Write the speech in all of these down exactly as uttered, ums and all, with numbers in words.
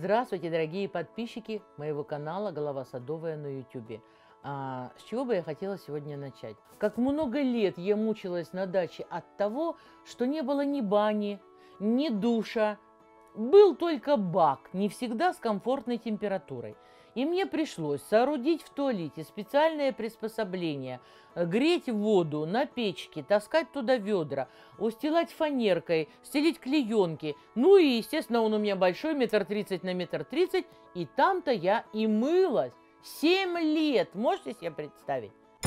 Здравствуйте, дорогие подписчики моего канала «Голова садовая» на ютубе. А, с чего бы я хотела сегодня начать? Как много лет я мучилась на даче от того, что не было ни бани, ни душа. Был только бак, не всегда с комфортной температурой. И мне пришлось соорудить в туалете специальное приспособление, греть воду на печке, таскать туда ведра, устилать фанеркой, стелить клеенки. Ну и, естественно, он у меня большой, метр тридцать на метр тридцать, и там-то я и мылась. Семь лет, можете себе представить?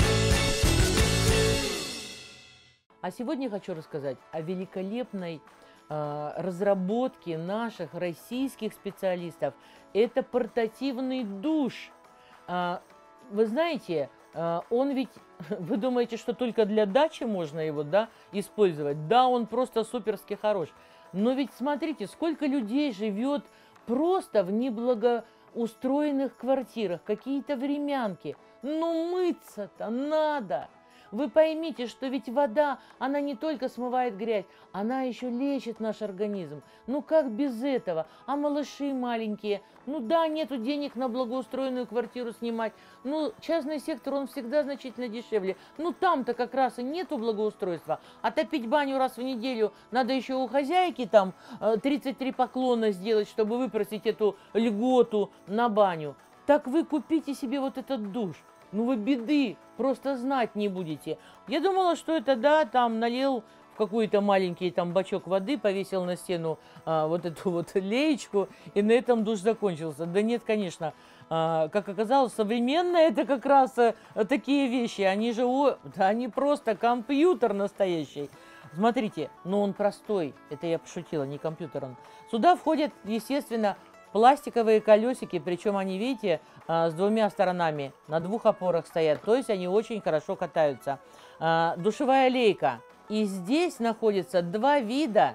А сегодня хочу рассказать о великолепной э, разработке наших российских специалистов. Это портативный душ. Э, вы знаете, э, он ведь, вы думаете, что только для дачи можно его, да, использовать? Да, он просто суперски хорош. Но ведь смотрите, сколько людей живет просто в неблагоустроенных квартирах, какие-то времянки. Ну мыться-то надо. Вы поймите, что ведь вода, она не только смывает грязь, она еще лечит наш организм. Ну как без этого? А малыши маленькие, ну да, нету денег на благоустроенную квартиру снимать. Ну, частный сектор, он всегда значительно дешевле. Ну там-то как раз и нету благоустройства. А топить баню раз в неделю надо еще у хозяйки там тридцать три поклона сделать, чтобы выпросить эту льготу на баню. Так вы купите себе вот этот душ. Ну вы беды просто знать не будете. Я думала, что это, да, там налил в какой-то маленький там бачок воды, повесил на стену а, вот эту вот леечку, и на этом душ закончился. Да нет, конечно. А, как оказалось, современное это как раз а, такие вещи. Они же, о, да, они просто компьютер настоящий. Смотрите, ну он простой. Это я пошутила, не компьютер он. Сюда входят, естественно, пластиковые колесики, причем они, видите, с двумя сторонами, на двух опорах стоят, то есть они очень хорошо катаются. Душевая лейка. И здесь находится два вида,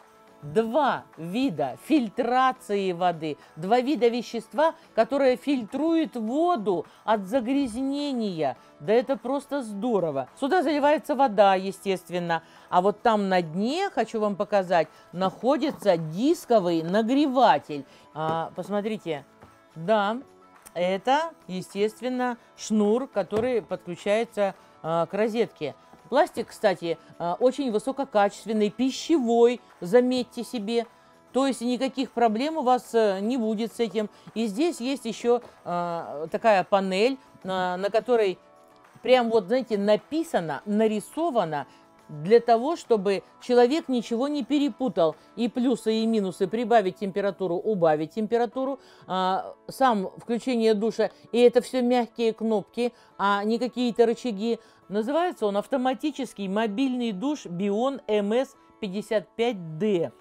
два вида фильтрации воды, два вида вещества, которые фильтруют воду от загрязнения. Да это просто здорово. Сюда заливается вода, естественно. А вот там на дне, хочу вам показать, находится дисковый нагреватель. А, посмотрите, да, это, естественно, шнур, который подключается а, к розетке. Пластик, кстати, а, очень высококачественный, пищевой, заметьте себе. То есть никаких проблем у вас а, не будет с этим. И здесь есть еще а, такая панель, а, на которой прям вот, знаете, написано, нарисовано, для того, чтобы человек ничего не перепутал. И плюсы, и минусы. Прибавить температуру, убавить температуру. А, сам включение душа. И это все мягкие кнопки, а не какие-то рычаги. Называется он автоматический мобильный душ Бион эм эс пятьдесят пять дэ.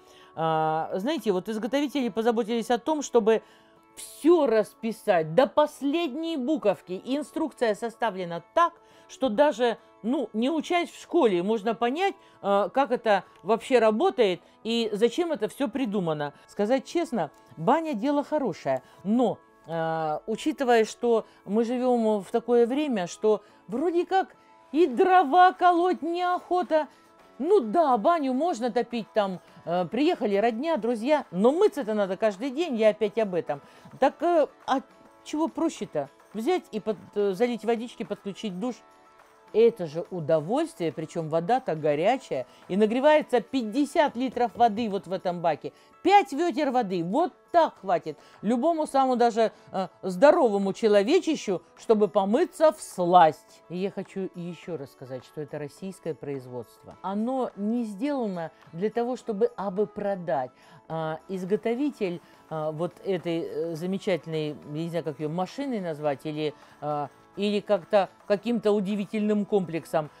А, знаете, вот изготовители позаботились о том, чтобы все расписать до последней буковки. Инструкция составлена так, что даже, ну, не учась в школе, можно понять, э, как это вообще работает и зачем это все придумано. Сказать честно, баня дело хорошее, но э, учитывая, что мы живем в такое время, что вроде как и дрова колоть неохота. Ну да, баню можно топить там, э, приехали родня, друзья, но мыться-то надо каждый день, я опять об этом. Так, э, а чего проще-то? Взять и под, э, залить водички, подключить душ. Это же удовольствие, причем вода-то горячая, и нагревается пятьдесят литров воды вот в этом баке. пять ведер воды, вот так хватит любому самому даже э, здоровому человечищу, чтобы помыться всласть. И я хочу еще раз сказать, что это российское производство. Оно не сделано для того, чтобы абы продать. А, изготовитель а, вот этой э, замечательной, я не знаю, как ее, машиной назвать, или... А, или как-то каким-то удивительным комплексом,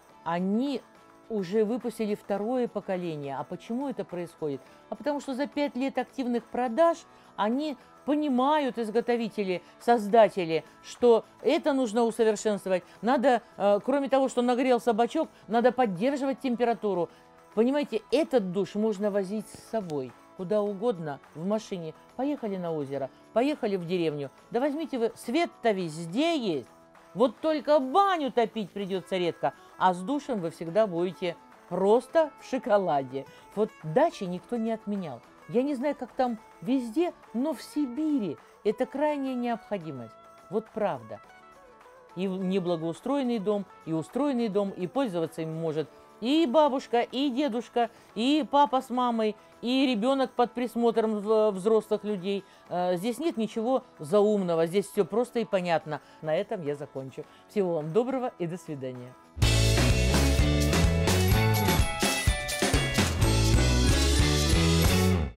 они уже выпустили второе поколение. А почему это происходит? А потому что за пять лет активных продаж они понимают, изготовители, создатели, что это нужно усовершенствовать. Надо, э, кроме того, что нагрелся бачок, надо поддерживать температуру. Понимаете, этот душ можно возить с собой куда угодно в машине. Поехали на озеро, поехали в деревню. Да возьмите вы, свет-то везде есть. Вот только баню топить придется редко, а с душем вы всегда будете просто в шоколаде. Вот дачи никто не отменял. Я не знаю, как там везде, но в Сибири это крайняя необходимость. Вот правда. И неблагоустроенный дом, и устроенный дом, и пользоваться им может и бабушка, и дедушка, и папа с мамой, и ребенок под присмотром взрослых людей. Здесь нет ничего заумного, здесь все просто и понятно. На этом я закончу. Всего вам доброго и до свидания.